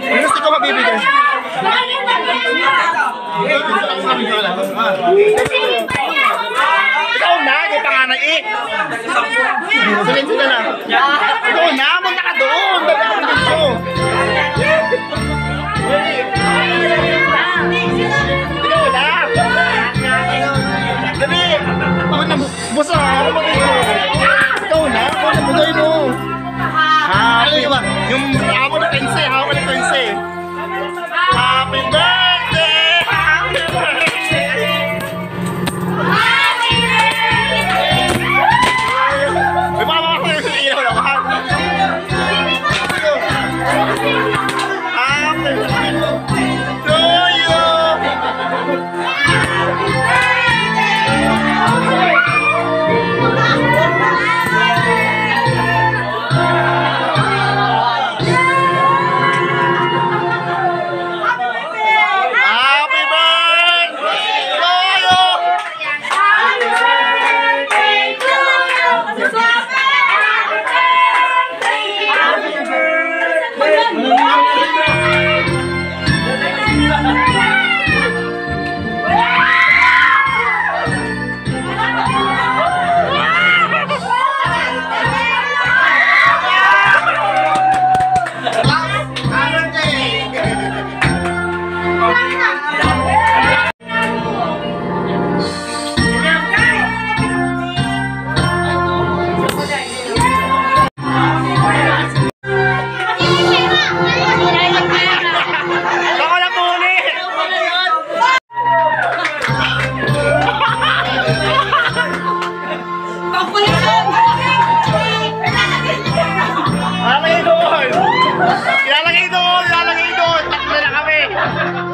Ano gusto ko mabibigay? Ikaw na, ikaw panganay eh. Sabihin sila na. Ikaw na, munta ka doon. Dali ako dito. Ikaw na. Dali. Ako na, busa. Ako na dito. Ikaw na, ako na bugay mo. Ano yun ba? Yung ako na pense, ako na pense. Happy birthday! Happy birthday! Happy birthday! May baka makakaya sa ilaw na ba? Happy birthday to you! Ilalagay doon! Takbo na kami!